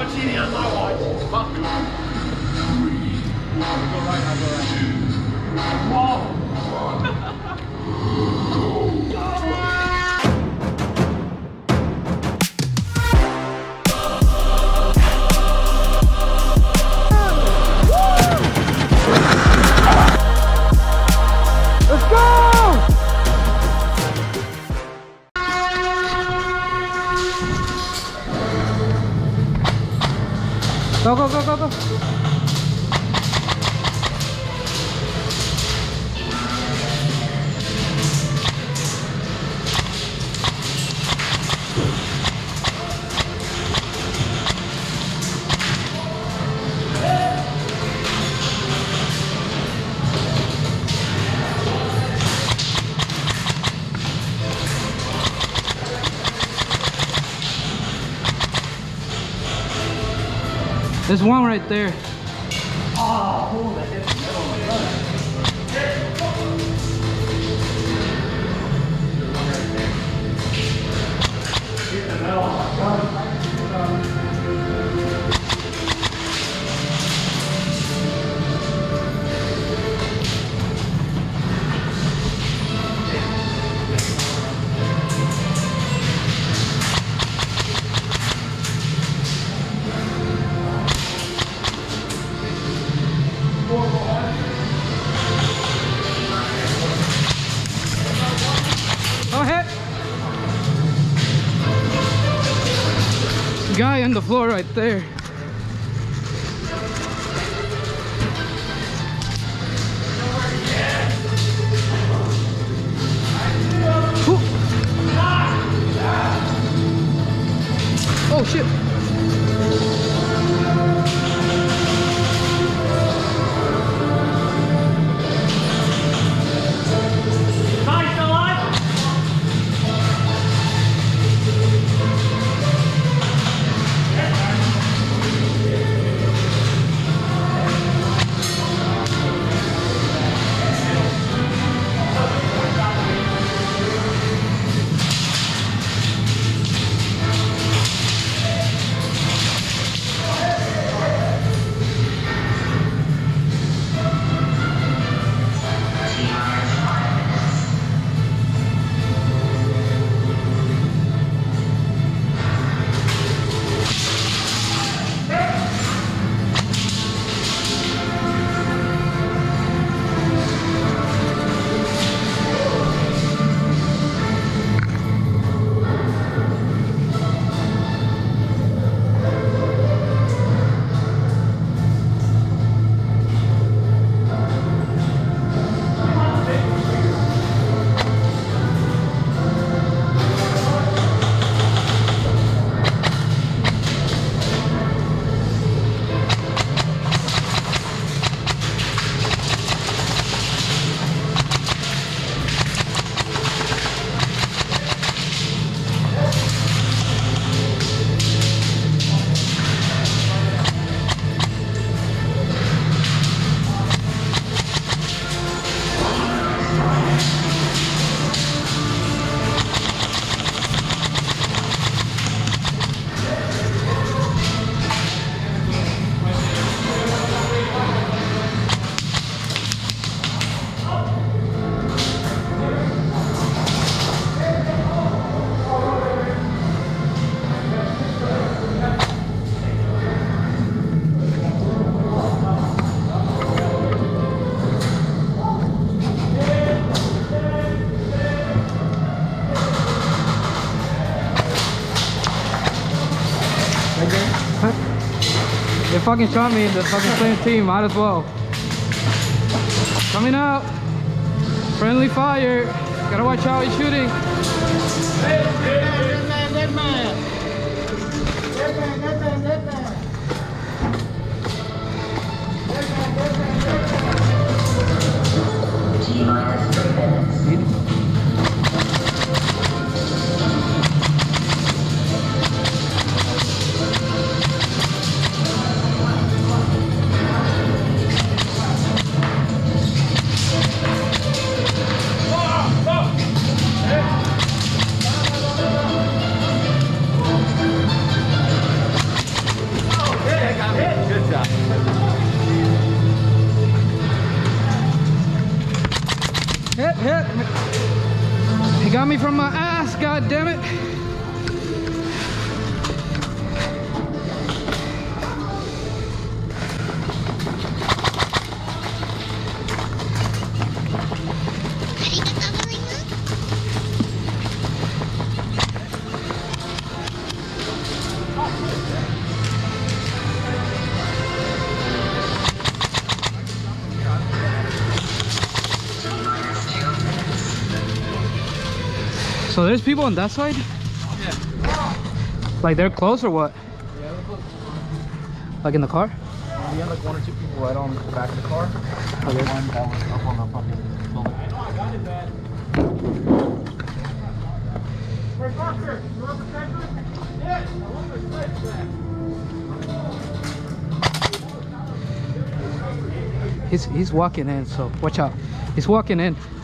No cheating on my watch. Fuck. I'll go right, I'll go right. Whoa. Let's go! Go, go, go, go, go. There's one right there. Oh, that hit the middle. Go ahead. Guy on the floor right there. Ooh. Oh shit. They fucking shot me in the fucking same team, might as well. Coming out. Friendly fire. Gotta watch out, he's shooting. Dead man. T-minus 3 minutes. So there's people on that side? Yeah. Like they're close or what? Yeah, they're close. Like in the car? We had like 1 or 2 people right on the back of the car. Okay. One that was up on the fucking building. I know, I got it, man. Hey, Parker, you want the protector? Yes, I want the protector. He's walking in, so watch out. He's walking in.